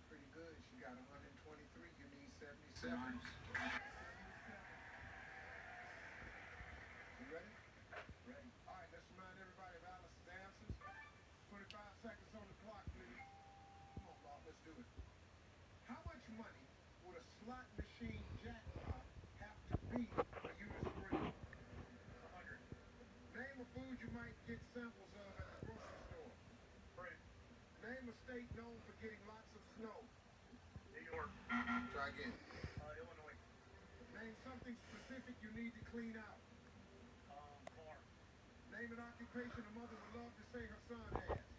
Pretty good. She got 123. You need 77. Nice. You ready? Ready. All right, let's remind everybody of Alice's answers. 25 seconds on the clock, please. Come on, Bob, let's do it. How much money would a slot machine jackpot have to be for you to scream? 100. Name a food you might get samples of at the grocery store. Bread. Name a state known for getting lots of snow. New York. Try again. Illinois. Name something specific you need to clean out. Car. Name an occupation a mother would love to say her son has.